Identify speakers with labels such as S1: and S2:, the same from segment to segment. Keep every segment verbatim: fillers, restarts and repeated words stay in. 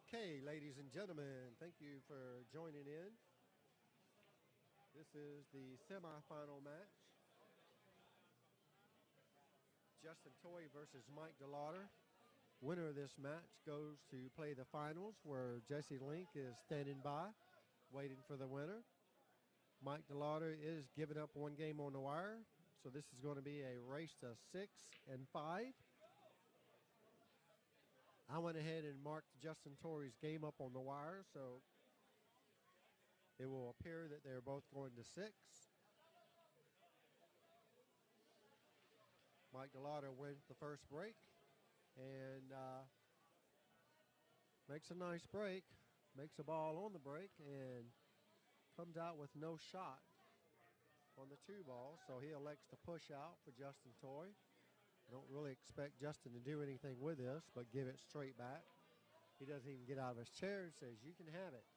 S1: Okay, ladies and gentlemen, thank you for joining in. This is the semifinal match. Justin Toye versus Mike DeLawder. Winner of this match goes to play the finals, where Jesse Link is standing by, waiting for the winner. Mike DeLawder is giving up one game on the wire, so this is going to be a race to six and five. I went ahead and marked Justin Toye's game up on the wire, so it will appear that they're both going to six. Mike DeLawder wins the first break and uh, makes a nice break, makes a ball on the break, and comes out with no shot on the two ball, so he elects to push out for Justin Toye. Don't really expect Justin to do anything with this, but give it straight back. He doesn't even get out of his chair and says, "You can have it."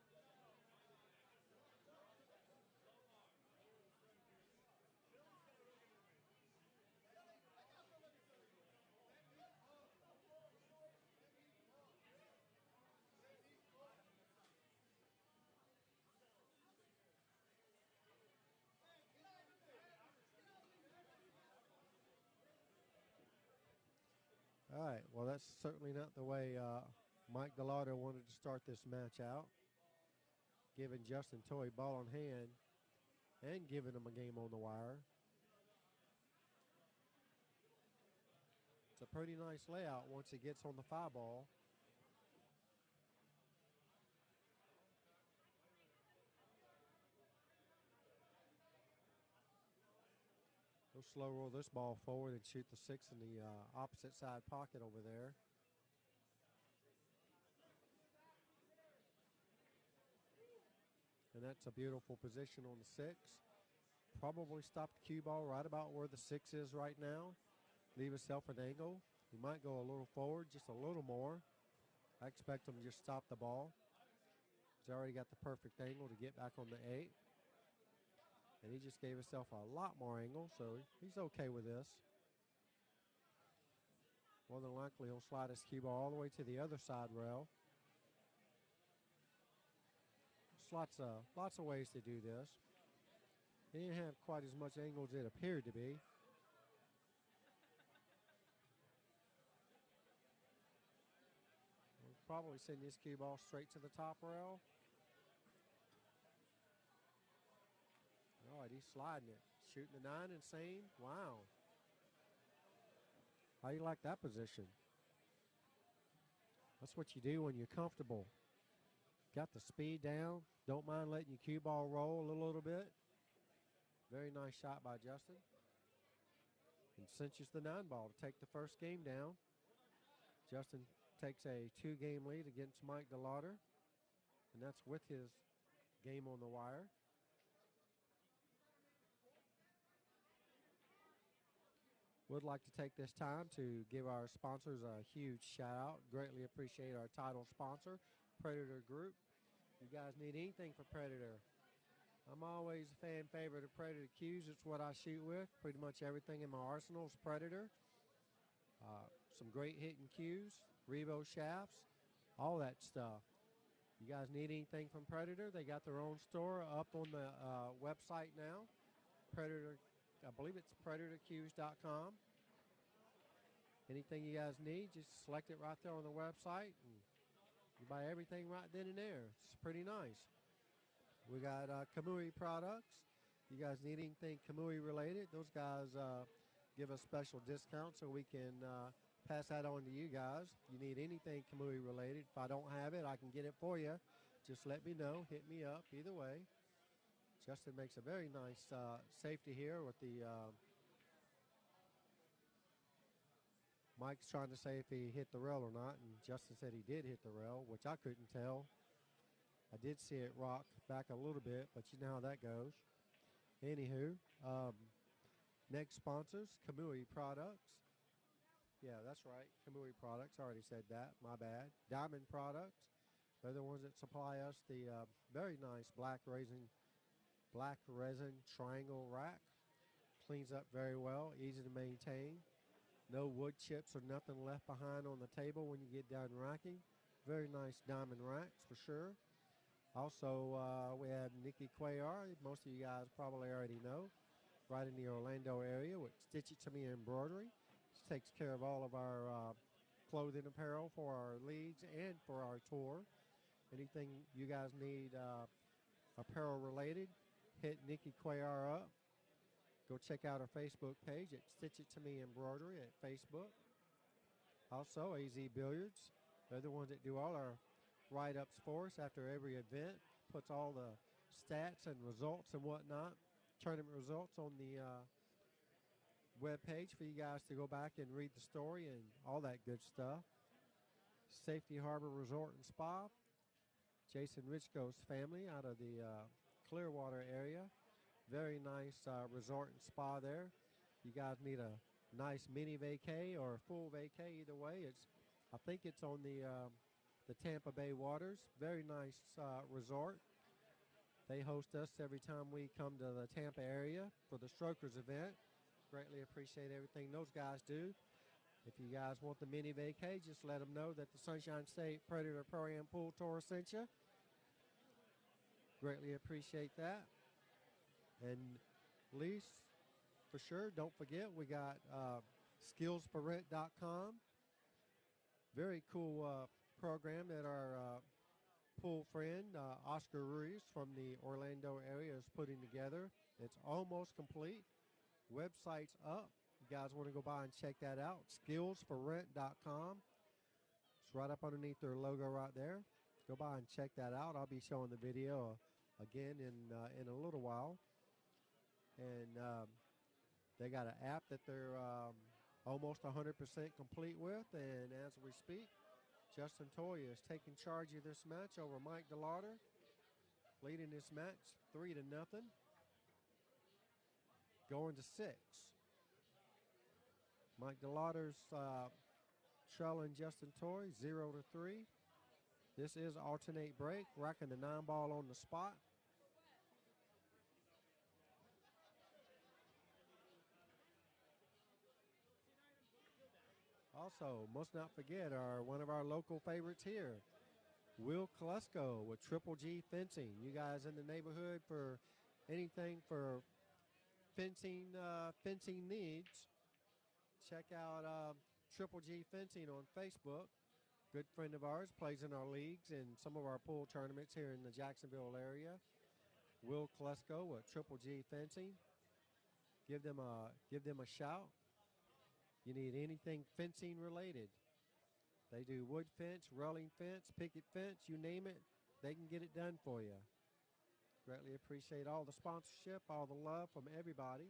S1: All right, well, that's certainly not the way uh, Mike DeLawder wanted to start this match out, giving Justin Toye ball in hand and giving him a game on the wire. It's a pretty nice layout once he gets on the five ball. He'll slow roll this ball forward and shoot the six in the uh, opposite side pocket over there. And that's a beautiful position on the six. Probably stop the cue ball right about where the six is right now. Leave himself an angle. He might go a little forward, just a little more. I expect him to just stop the ball. He's already got the perfect angle to get back on the eight. And he just gave himself a lot more angle, so he's okay with this. More than likely, he'll slide his cue ball all the way to the other side rail. There's lots of, lots of ways to do this. He didn't have quite as much angle as it appeared to be. We'll probably send this cue ball straight to the top rail. All right, he's sliding it. Shooting the nine, insane. Wow. How you like that position? That's what you do when you're comfortable. Got the speed down. Don't mind letting your cue ball roll a little, little bit. Very nice shot by Justin. And cinches the nine ball to take the first game down. Justin takes a two-game lead against Mike DeLawder. And that's with his game on the wire. Would like to take this time to give our sponsors a huge shout out. Greatly appreciate our title sponsor, Predator Group. You guys need anything for Predator, I'm always a fan favorite of Predator cues. It's what I shoot with. Pretty much everything in my arsenal is Predator. Uh, some great hitting cues, Revo shafts, all that stuff. You guys need anything from Predator, they got their own store up on the uh, website now. Predator, I believe it's predator cues dot com. Anything you guys need, just select it right there on the website, and you buy everything right then and there. It's pretty nice. We got uh, Kamui products. You guys need anything Kamui related, those guys uh, give us special discounts so we can uh, pass that on to you guys. If you need anything Kamui related, if I don't have it, I can get it for you. Just let me know. Hit me up either way. Justin makes a very nice uh, safety here with the uh, Mike's trying to say if he hit the rail or not, and Justin said he did hit the rail, which I couldn't tell. I did see it rock back a little bit, but you know how that goes. Anywho, um, next sponsors, Kamui Products. Yeah, that's right, Kamui Products. I already said that, my bad. Diamond Products. They're the ones that supply us the uh, very nice black resin Black resin triangle rack. Cleans up very well, easy to maintain. No wood chips or nothing left behind on the table when you get done racking. Very nice diamond racks for sure. Also, uh, we have Nikki Cuellar. Most of you guys probably already know. Right in the Orlando area with Stitch It To Me Embroidery. She takes care of all of our uh, clothing apparel for our leagues and for our tour. Anything you guys need uh, apparel related, hit Nikki Cuellar up. Go check out our Facebook page at Stitch It To Me Embroidery at Facebook. Also, A Z Billiards. They're the ones that do all our write-ups for us after every event, puts all the stats and results and whatnot, tournament results on the uh, web page for you guys to go back and read the story and all that good stuff. Safety Harbor Resort and Spa. Jason Richko's family out of the uh, Clearwater area. Very nice uh, resort and spa there. You guys need a nice mini vacay or a full vacay, either way. It's, I think it's on the uh, the Tampa Bay waters. Very nice uh, resort. They host us every time we come to the Tampa area for the Strokers event. Greatly appreciate everything those guys do. If you guys want the mini vacay, just let them know that the Sunshine State Predator Pro-Am Pool Tour sent you. Greatly appreciate that. And lease, for sure, don't forget, we got uh, skills for rent dot com. Very cool uh, program that our uh, pool friend, uh, Oscar Ruiz from the Orlando area, is putting together. It's almost complete. Website's up. You guys want to go by and check that out. skills for rent dot com. It's right up underneath their logo right there. Go by and check that out. I'll be showing the video uh, again in uh, in a little while. And um, they got an app that they're um, almost one hundred percent complete with. And as we speak, Justin Toye is taking charge of this match over Mike DeLawder, leading this match three to nothing. Going to six. Mike DeLawder's uh, trailing Justin Toye zero to three. This is alternate break, racking the nine ball on the spot. Also, must not forget our one of our local favorites here, Will Klesko with Triple G Fencing. You guys in the neighborhood for anything for fencing uh, fencing needs, check out uh, Triple G Fencing on Facebook. Good friend of ours, plays in our leagues and some of our pool tournaments here in the Jacksonville area. Will Klesko with Triple G Fencing. Give them a give them a shout. You need anything fencing related. They do wood fence, railing fence, picket fence, you name it, they can get it done for you. Greatly appreciate all the sponsorship, all the love from everybody.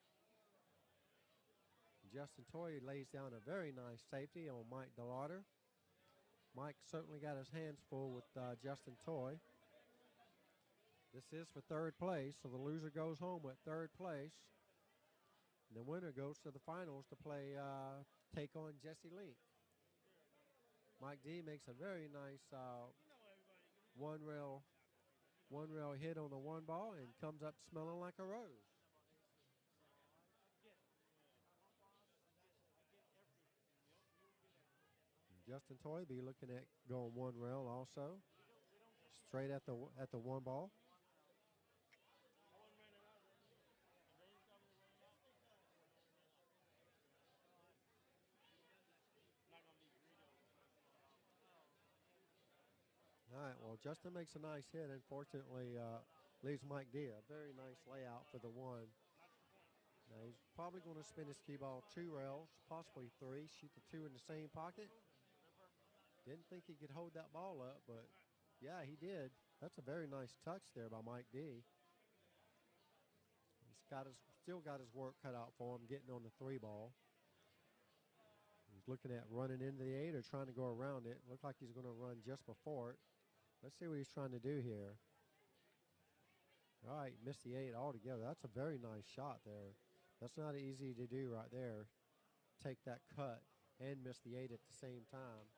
S1: Justin Toye lays down a very nice safety on Mike DeLawder. Mike certainly got his hands full with uh, Justin Toye. This is for third place, so the loser goes home with third place. And the winner goes to the finals to play, uh, take on Jesse Link. Mike D makes a very nice uh, one rail, one rail hit on the one ball and comes up smelling like a rose. Justin Toye be looking at going one rail also, straight at the at the one ball. All right, well, Justin makes a nice hit. Unfortunately, uh, leaves Mike D. A very nice layout for the one. Now, he's probably going to spin his cue ball two rails, possibly three, shoot the two in the same pocket. Didn't think he could hold that ball up, but, yeah, he did. That's a very nice touch there by Mike D. He's got his, still got his work cut out for him getting on the three ball. He's looking at running into the eight or trying to go around it. Looks like he's going to run just before it. Let's see what he's trying to do here. All right, missed the eight altogether. That's a very nice shot there. That's not easy to do right there. Take that cut and miss the eight at the same time.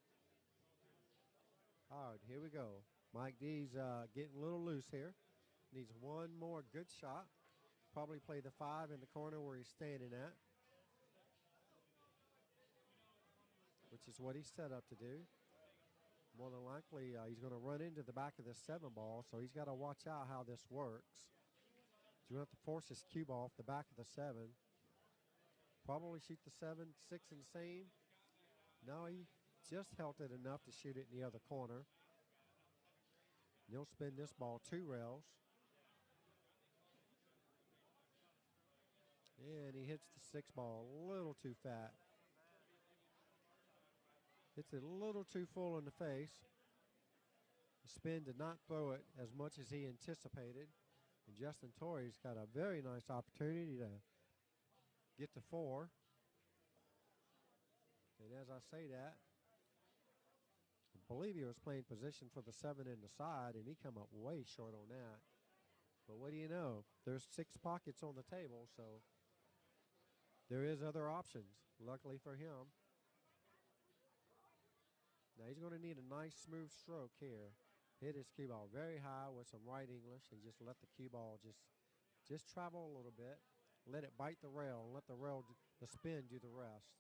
S1: All right, here we go. Mike D's uh, getting a little loose here. Needs one more good shot. Probably play the five in the corner where he's standing at, which is what he's set up to do. More than likely, uh, he's going to run into the back of this seven ball, so he's got to watch out how this works. He's going to have to force his cue ball off the back of the seven. Probably shoot the seven, six and seam. No, he just held it enough to shoot it in the other corner. And he'll spin this ball two rails. And he hits the six ball a little too fat. Hits it a little too full in the face. The spin did not throw it as much as he anticipated. And Justin Toye's got a very nice opportunity to get to four. And as I say that, I believe he was playing position for the seven in the side, and he come up way short on that. But what do you know? There's six pockets on the table, so there is other options, luckily for him. Now he's going to need a nice smooth stroke here. Hit his cue ball very high with some right English and just let the cue ball just, just travel a little bit. Let it bite the rail and let the rail, the spin do the rest.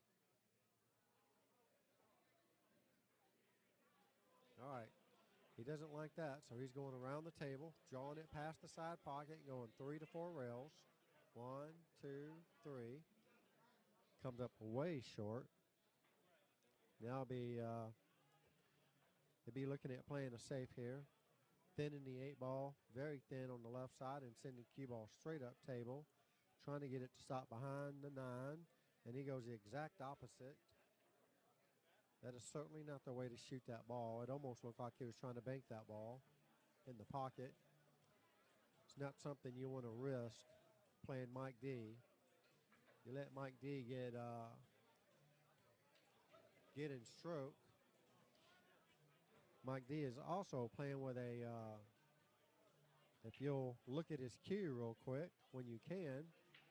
S1: All right. He doesn't like that, so he's going around the table, drawing it past the side pocket, going three to four rails. One, two, three. Comes up way short. Now I'll be, uh, they'll be looking at playing a safe here. Thin in the eight ball, very thin on the left side, and sending cue ball straight up table. Trying to get it to stop behind the nine, and he goes the exact opposite. That is certainly not the way to shoot that ball. It almost looked like he was trying to bank that ball in the pocket. It's not something you want to risk playing Mike D. You let Mike D get uh, get in stroke. Mike D is also playing with a, uh, if you'll look at his cue real quick when you can,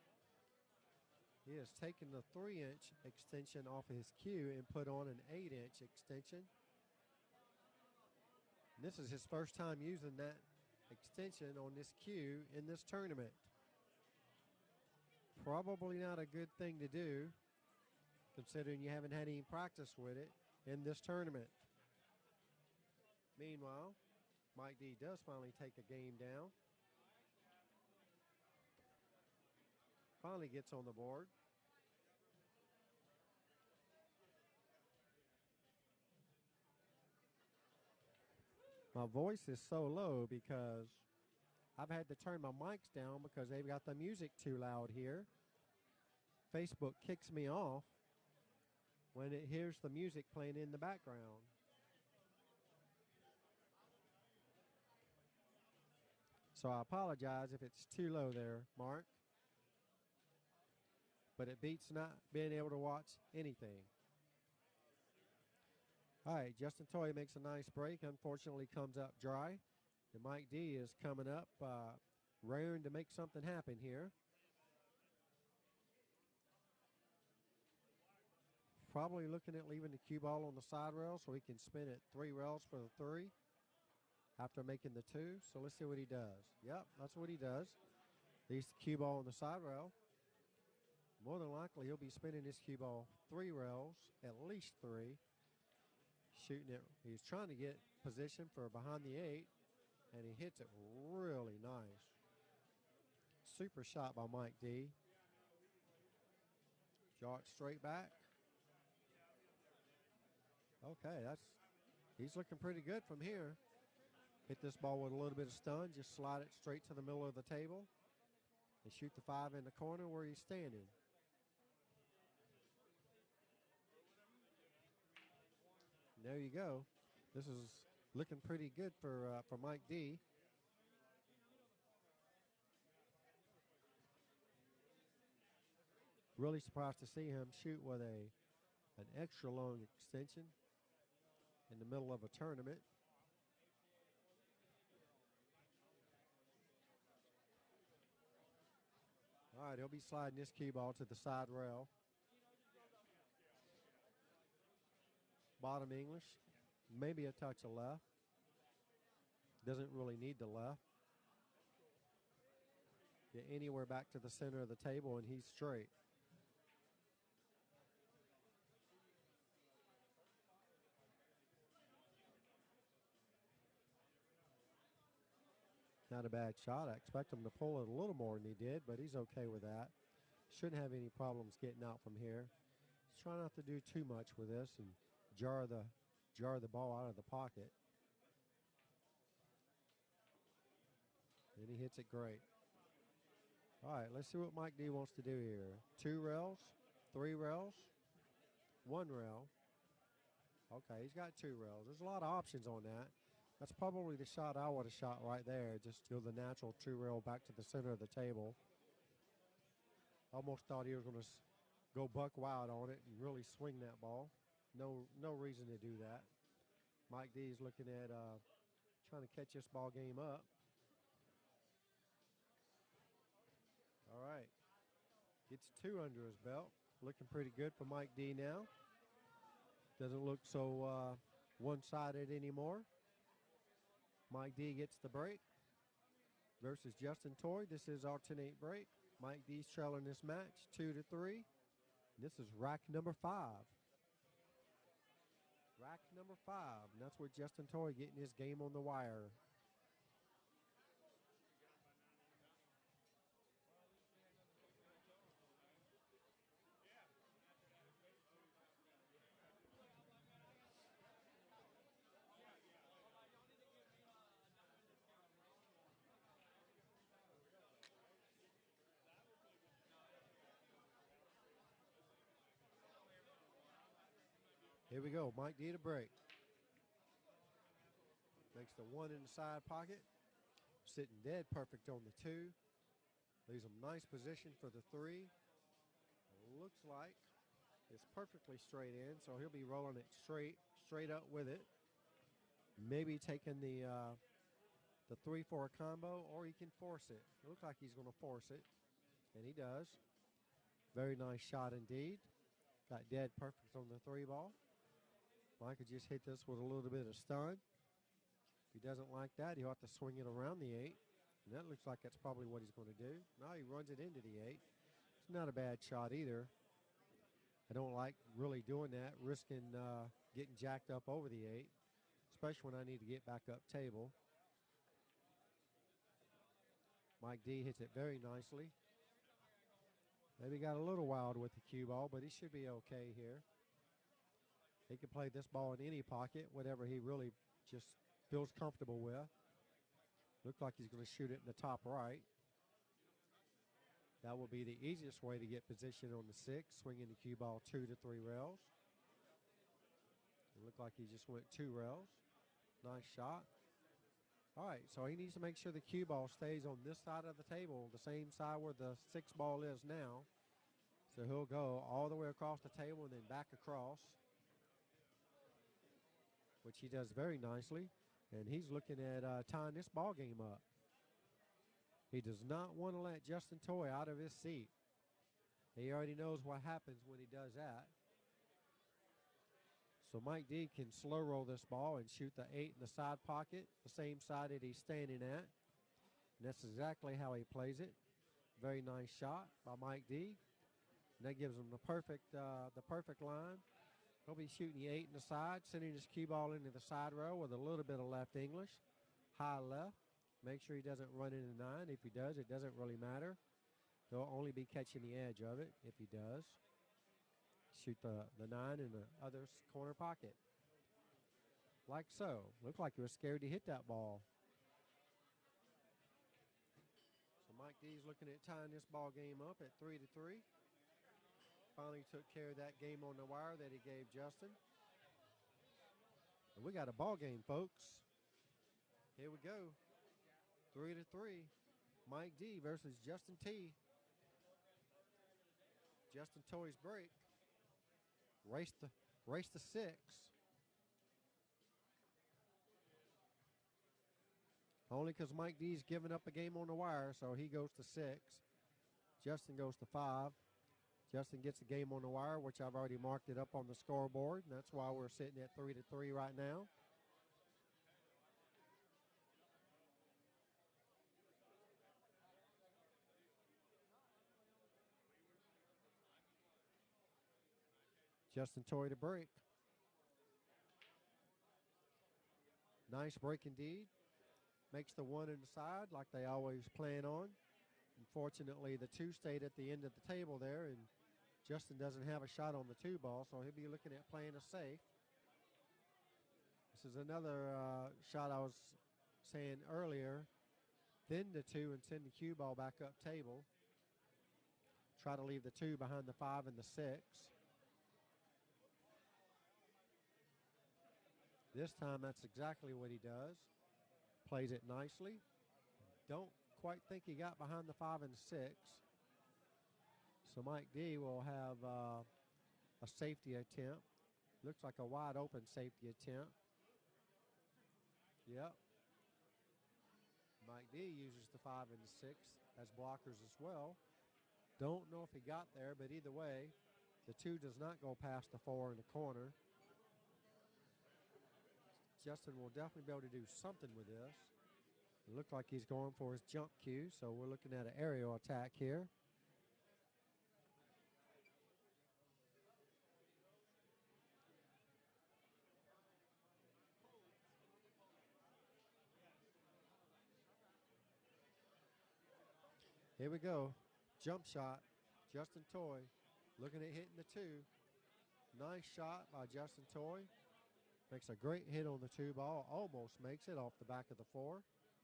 S1: he has taken the three inch extension off of his cue and put on an eight inch extension. And this is his first time using that extension on this cue in this tournament. Probably not a good thing to do, considering you haven't had any practice with it in this tournament. Meanwhile, Mike D does finally take a game down. Finally gets on the board. My voice is so low because I've had to turn my mics down because they've got the music too loud here. Facebook kicks me off when it hears the music playing in the background. So I apologize if it's too low there, Mark. But it beats not being able to watch anything. All right, Justin Toye makes a nice break. Unfortunately, comes up dry. And Mike D is coming up, uh, raring to make something happen here. Probably looking at leaving the cue ball on the side rail so he can spin it three rails for the three after making the two. So let's see what he does. Yep, that's what he does. Leaves the cue ball on the side rail. More than likely, he'll be spinning his cue ball three rails, at least three. Shooting it. He's trying to get position for behind the eight, and he hits it really nice. Super shot by Mike D. Draw it straight back. Okay, that's he's looking pretty good from here. Hit this ball with a little bit of stun. Just slide it straight to the middle of the table and shoot the five in the corner where he's standing. There you go. This is looking pretty good for uh, for Mike D. Really surprised to see him shoot with a an extra long extension in the middle of a tournament. All right, he'll be sliding this cue ball to the side rail. Bottom English, maybe a touch of left. Doesn't really need the left. Get anywhere back to the center of the table and he's straight. Not a bad shot. I expect him to pull it a little more than he did, but he's okay with that. Shouldn't have any problems getting out from here. Just try not to do too much with this and jar the jar the ball out of the pocket. And he hits it great. All right, let's see what Mike D wants to do here. Two rails, three rails, one rail. Okay, he's got two rails. There's a lot of options on that. That's probably the shot I would have shot right there. Just go the natural two rail back to the center of the table. Almost thought he was going to go buck wild on it and really swing that ball. No, no reason to do that. Mike D is looking at uh, trying to catch this ball game up. All right. Gets two under his belt. Looking pretty good for Mike D now. Doesn't look so uh, one-sided anymore. Mike D gets the break versus Justin Toye. This is alternate break. Mike D's trailing this match two to three. This is rack number five. Rack number five. And that's with Justin Toye getting his game on the wire. Here we go. Mike D to break. Makes the one in the side pocket. Sitting dead perfect on the two. Leaves him nice position for the three. Looks like it's perfectly straight in, so he'll be rolling it straight, straight up with it. Maybe taking the uh, the three for a combo, or he can force it. It looks like he's going to force it, and he does. Very nice shot indeed. Got dead perfect on the three ball. Mike could just hit this with a little bit of stun. If he doesn't like that, he'll have to swing it around the eight. And that looks like that's probably what he's going to do. Now he runs it into the eight. It's not a bad shot either. I don't like really doing that, risking uh, getting jacked up over the eight, especially when I need to get back up table. Mike D hits it very nicely. Maybe got a little wild with the cue ball, but he should be okay here. He can play this ball in any pocket, whatever he really just feels comfortable with. Looks like he's going to shoot it in the top right. That will be the easiest way to get position on the six, swinging the cue ball two to three rails. It looked like he just went two rails. Nice shot. All right, so he needs to make sure the cue ball stays on this side of the table, the same side where the six ball is now. So he'll go all the way across the table and then back across, which he does very nicely. And he's looking at uh, tying this ball game up. He does not want to let Justin Toye out of his seat. He already knows what happens when he does that. So Mike D can slow roll this ball and shoot the eight in the side pocket, the same side that he's standing at. And that's exactly how he plays it. Very nice shot by Mike D. And that gives him the perfect, uh, the perfect line. He'll be shooting the eight in the side, sending his cue ball into the side row with a little bit of left English. High left. Make sure he doesn't run into nine. If he does, it doesn't really matter. He'll only be catching the edge of it if he does. Shoot the, the nine in the other corner pocket. Like so. Looked like he was scared to hit that ball. So Mike D's looking at tying this ball game up at three to three. Finally took care of that game on the wire that he gave Justin. And we got a ball game, folks. Here we go. Three to three. Mike D versus Justin T. Justin Toye's break. Race to race to six. Only because Mike D's giving up a game on the wire, so he goes to six. Justin goes to five. Justin gets a game on the wire, which I've already marked it up on the scoreboard. And that's why we're sitting at three to three right now. Justin Toye to break. Nice break indeed. makes the one in the side like they always plan on. Unfortunately, the two stayed at the end of the table there, and Justin doesn't have a shot on the two ball, so he'll be looking at playing a safe. This is another uh, shot I was saying earlier. Then the two and send the cue ball back up table. Try to leave the two behind the five and the six. This time that's exactly what he does. Plays it nicely. Don't quite think he got behind the five and six. So Mike D will have uh, a safety attempt. Looks like a wide open safety attempt. Yep. Mike D uses the five and the six as blockers as well. Don't know if he got there, but either way, the two does not go past the four in the corner. Justin will definitely be able to do something with this. It looks like he's going for his jump cue, so we're looking at an aerial attack here. Here we go. Jump shot. Justin Toye looking at hitting the two. Nice shot by Justin Toye. Makes a great hit on the two ball. Almost makes it off the back of the four.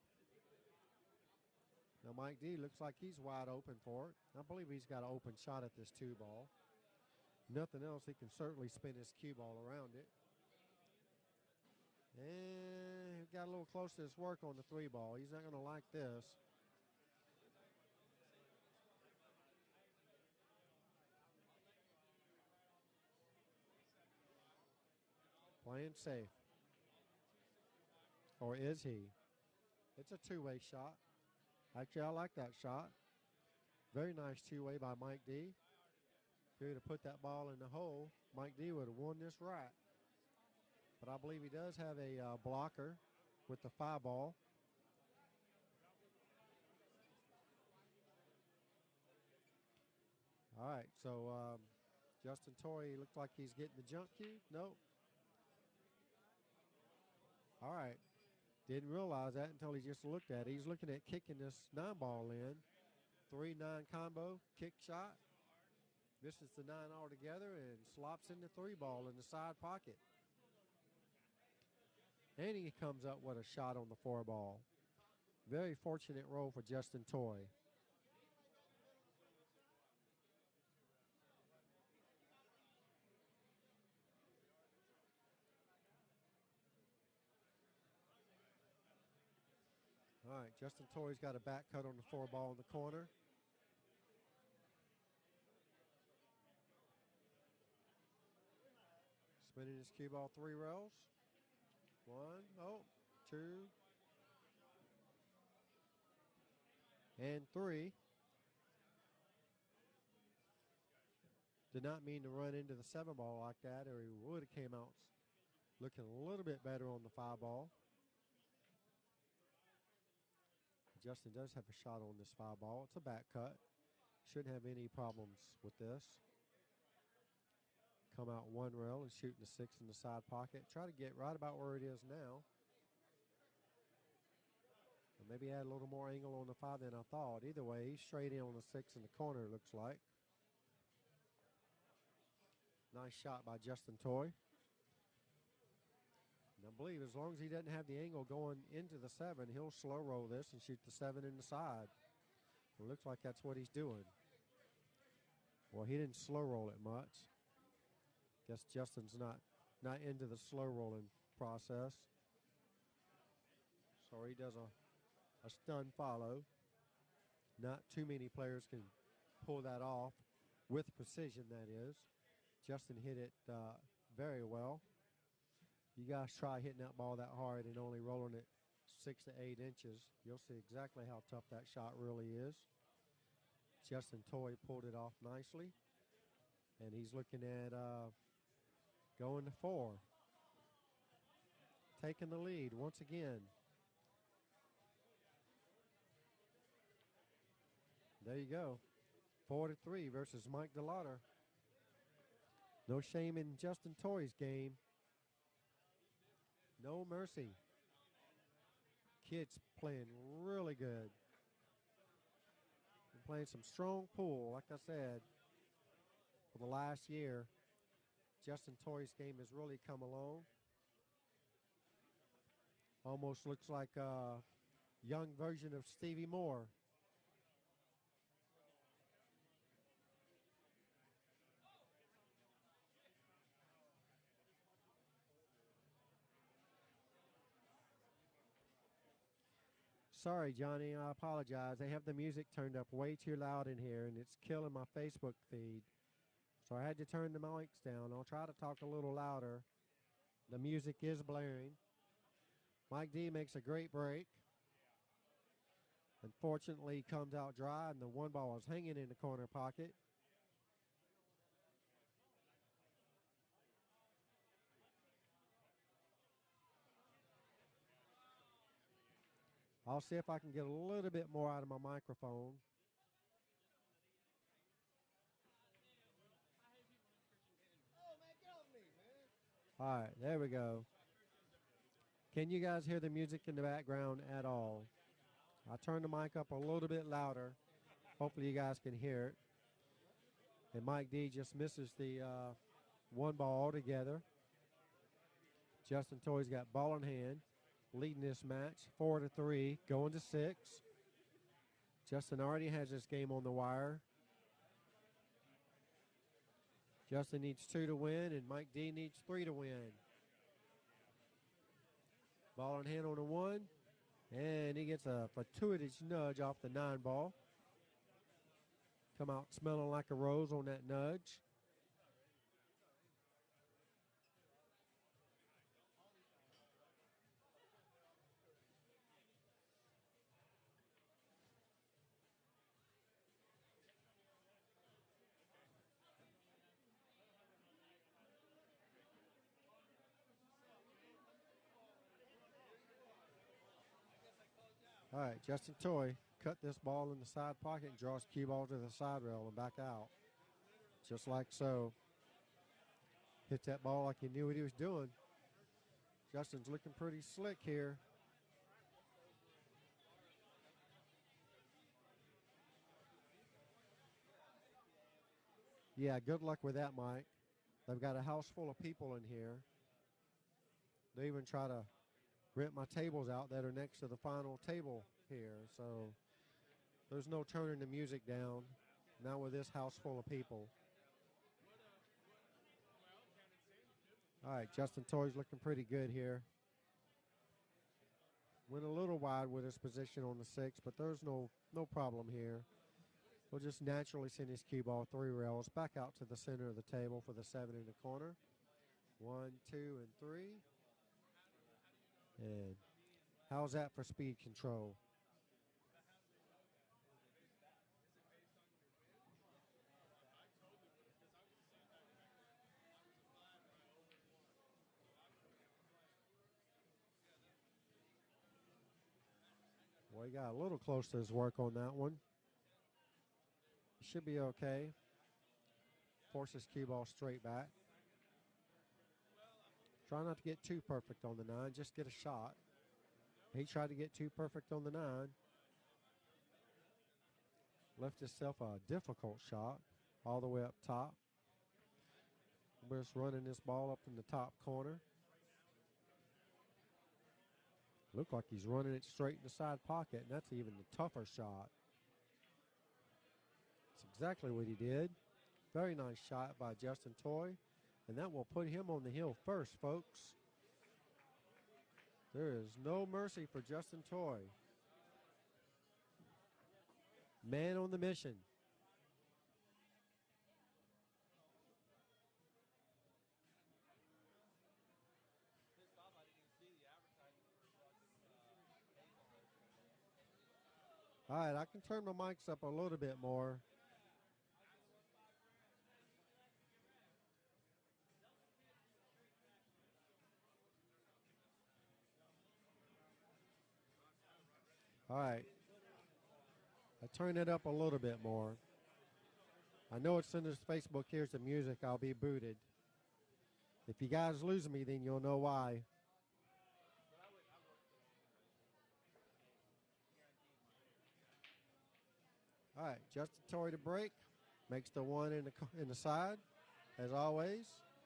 S1: Now Mike D looks like he's wide open for it. I believe he's got an open shot at this two ball. Nothing else, he can certainly spin his cue ball around it. And he got a little close to his work on the three ball. He's not going to like this. Playing safe. Or is he? It's a two-way shot. Actually, I like that shot. Very nice two-way by Mike D. If he would have put that ball in the hole, Mike D would have won this rack. But I believe he does have a uh, blocker with the five ball. All right, so um, Justin Toye looks like he's getting the jump cue. Nope. All right. Didn't realize that until he just looked at it. He's looking at kicking this nine ball in. three nine combo, kick shot. Misses the nine altogether and slops in the three ball in the side pocket. And he comes up with a shot on the four ball. Very fortunate roll for Justin Toye. All right, Justin Toye's got a back cut on the four ball in the corner. Spinning his cue ball three rails. One, oh, two, and three. Did not mean to run into the seven ball like that, or he would have came out looking a little bit better on the five ball. Justin does have a shot on this five ball. It's a back cut. Shouldn't have any problems with this. Come out one rail and shooting the six in the side pocket. Try to get right about where it is now. And maybe add a little more angle on the five than I thought. Either way, he's straight in on the six in the corner, it looks like. Nice shot by Justin Toye. And I believe as long as he doesn't have the angle going into the seven, he'll slow roll this and shoot the seven in the side. It looks like that's what he's doing. Well, he didn't slow roll it much. Guess Justin's not, not into the slow rolling process. So he does a, a stun follow. Not too many players can pull that off with precision, that is. Justin hit it uh, very well. You guys try hitting that ball that hard and only rolling it six to eight inches. You'll see exactly how tough that shot really is. Justin Toye pulled it off nicely. And he's looking at uh, going to four. Taking the lead once again. There you go. Four to three versus Mike DeLawder. No shame in Justin Toye's game. No mercy. Kid's playing really good. Been playing some strong pool, like I said, for the last year. Justin Toye's game has really come along. Almost looks like a young version of Stevie Moore. Sorry, Johnny, I apologize. They have the music turned up way too loud in here, and it's killing my Facebook feed. So I had to turn the mics down. I'll try to talk a little louder. The music is blaring. Mike D makes a great break. Unfortunately, he comes out dry, and the one ball is hanging in the corner pocket. I'll see if I can get a little bit more out of my microphone. All right, there we go. Can you guys hear the music in the background at all? I turned the mic up a little bit louder. Hopefully you guys can hear it. And Mike D just misses the uh, one ball altogether. Justin Toye's got ball in hand, leading this match, four to three, going to six. Justin already has this game on the wire. Justin needs two to win, and Mike D needs three to win. Ball in hand on the one, and he gets a fortuitous nudge off the nine ball. Come out smelling like a rose on that nudge. All right, Justin Toye cut this ball in the side pocket and draws cue ball to the side rail and back out. Just like so. Hit that ball like he knew what he was doing. Justin's looking pretty slick here. Yeah, good luck with that, Mike. They've got a house full of people in here. They even try to rent my tables out that are next to the final table here. So there's no turning the music down, not with this house full of people. All right, Justin Toye's looking pretty good here. Went a little wide with his position on the six, but there's no no problem here. We'll just naturally send his cue ball three rails back out to the center of the table for the seven in the corner. One, two, and three. And how's that for speed control? Well, he got a little close to his work on that one. He should be okay. Force his cue ball straight back. Try not to get too perfect on the nine, just get a shot. He tried to get too perfect on the nine. Left himself a difficult shot all the way up top. We're just running this ball up in the top corner. Looked like he's running it straight in the side pocket, and that's even the tougher shot. That's exactly what he did. Very nice shot by Justin Toye, and that will put him on the hill first, folks. There is no mercy for Justin Toye. Man on the mission. All right, I can turn my mics up a little bit more. All right. I turn it up a little bit more. I know as soon as Facebook hears the music, I'll be booted. If you guys lose me, then you'll know why. All right, Justin Toye to break. Makes the one in the, in the side, as always.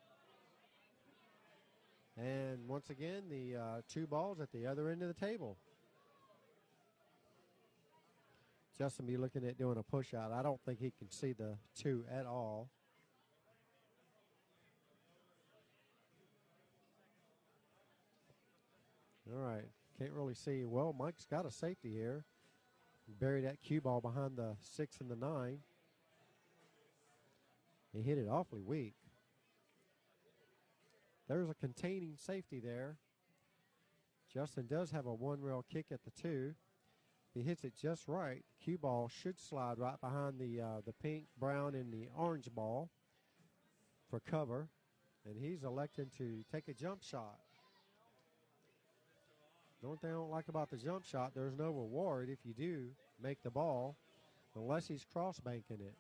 S1: And once again, the uh, two balls at the other end of the table. Justin be looking at doing a push out. I don't think he can see the two at all. All right, can't really see. Well, Mike's got a safety here. Bury that cue ball behind the six and the nine. He hit it awfully weak. There's a containing safety there. Justin does have a one-rail kick at the two. If he hits it just right, cue ball should slide right behind the uh, the pink, brown, and the orange ball for cover. And he's electing to take a jump shot. The only thing I don't like about the jump shot, there's no reward if you do make the ball, unless he's cross-banking it.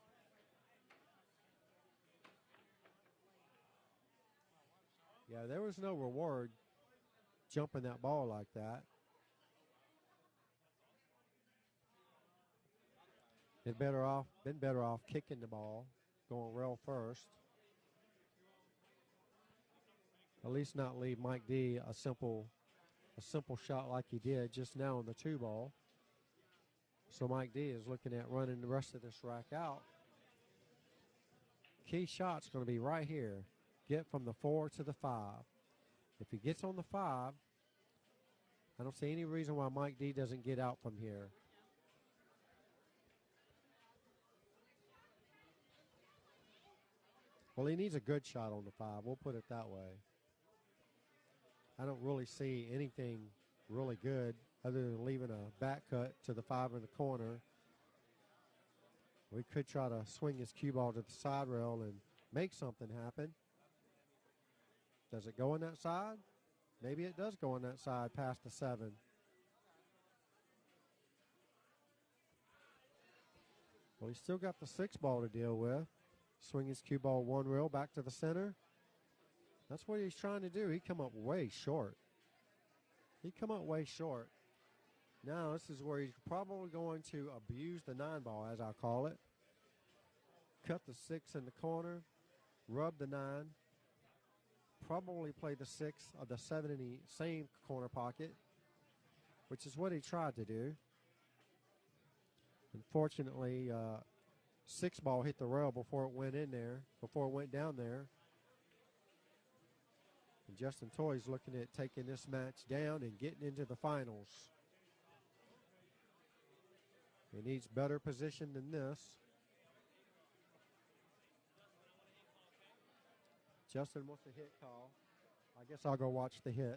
S1: Yeah, there was no reward jumping that ball like that. Been better off, been better off kicking the ball, going rail first. At least not leave Mike D a simple, a simple shot like he did just now on the two ball. So Mike D is looking at running the rest of this rack out. Key shot's going to be right here. Get from the four to the five. If he gets on the five, I don't see any reason why Mike D doesn't get out from here. Well, he needs a good shot on the five. We'll put it that way. I don't really see anything really good other than leaving a back cut to the five in the corner. We could try to swing his cue ball to the side rail and make something happen. Does it go on that side? Maybe it does go on that side past the seven. Well, he's still got the six ball to deal with. Swing his cue ball one rail back to the center. That's what he's trying to do. He come up way short. He come up way short. Now this is where he's probably going to abuse the nine ball, as I call it. Cut the six in the corner. Rub the nine. Probably play the six or the seven in the same corner pocket, which is what he tried to do. Unfortunately, uh, six ball hit the rail before it went in there, before it went down there. And Justin Toye's looking at taking this match down and getting into the finals. He needs better position than this. Justin wants a hit call. I guess I'll go watch the hit.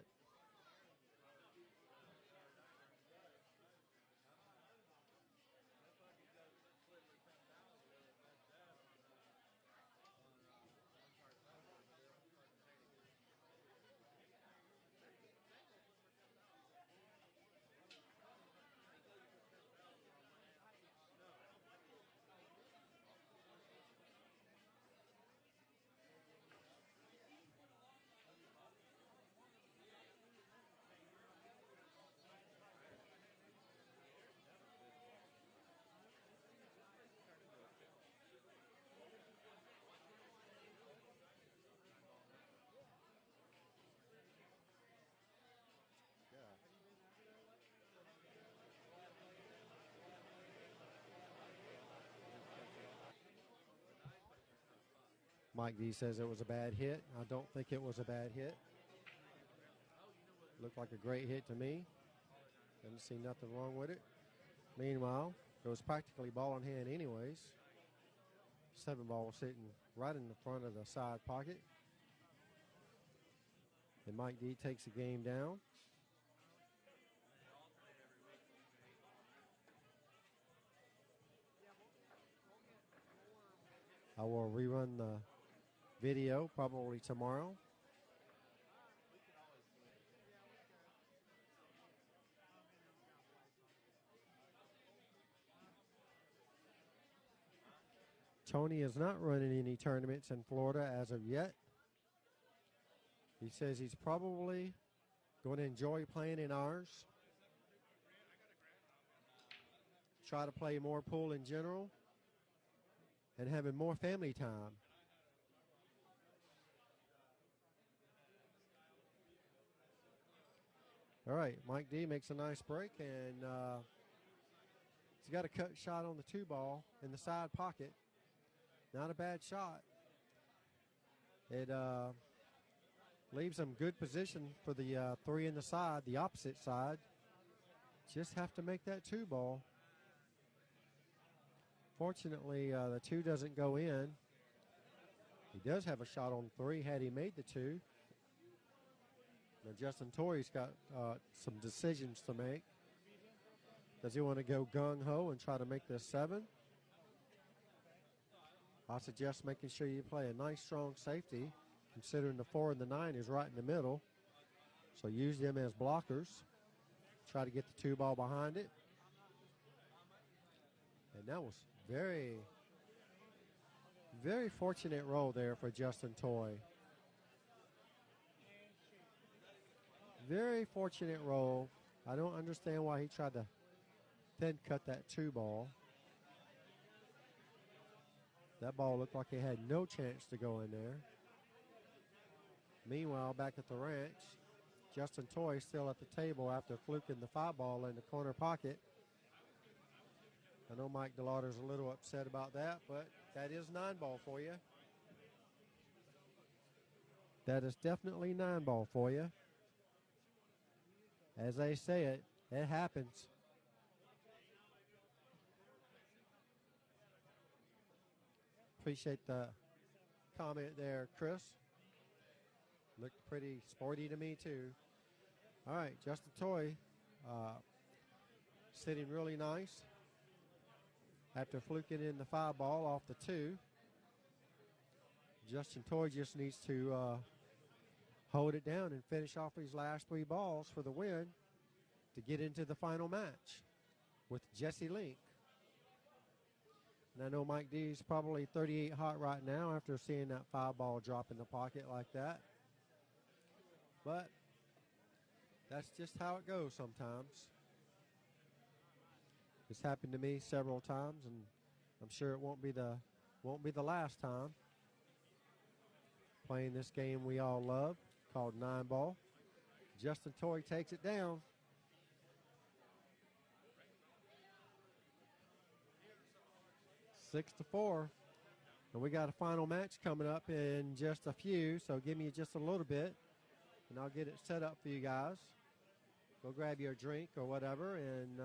S1: Mike D says it was a bad hit. I don't think it was a bad hit. Looked like a great hit to me. Didn't see nothing wrong with it. Meanwhile, it was practically ball in hand anyways. Seven ball was sitting right in the front of the side pocket. And Mike D takes the game down. I will rerun the video probably tomorrow. Tony is not running any tournaments in Florida as of yet. He says he's probably going to enjoy playing in ours. try to play more pool in general and having more family time. All right, Mike D makes a nice break, and uh, he's got a cut shot on the two ball in the side pocket. Not a bad shot. It uh, leaves him good position for the uh, three in the side, the opposite side. Just have to make that two ball. Fortunately, uh, the two doesn't go in. He does have a shot on three had he made the two. Now Justin Toye's got uh, some decisions to make. Does he want to go gung-ho and try to make this seven? I suggest making sure you play a nice, strong safety, considering the four and the nine is right in the middle. So use them as blockers. Try to get the two ball behind it. And that was very, very fortunate roll there for Justin Toye. Very fortunate roll. I don't understand why he tried to then cut that two ball. That ball looked like it had no chance to go in there. Meanwhile, back at the ranch, Justin Toye still at the table after fluking the five ball in the corner pocket. I know Mike DeLawder's a little upset about that, but that is nine ball for you. That is definitely nine ball for you. As they say it, it happens. Appreciate the comment there, Chris. Looked pretty sporty to me, too. All right, Justin Toye uh, sitting really nice after fluking in the five ball off the two. Justin Toye just needs to uh, hold it down and finish off his last three balls for the win to get into the final match with Jesse Link. And I know Mike D is probably thirty-eight hot right now after seeing that five ball drop in the pocket like that. But that's just how it goes sometimes. It's happened to me several times, and I'm sure it won't be the won't be the last time. Playing this game we all love called nine ball. Justin Toye takes it down. Six to four. And we got a final match coming up in just a few, so give me just a little bit, and I'll get it set up for you guys. Go grab your drink or whatever, and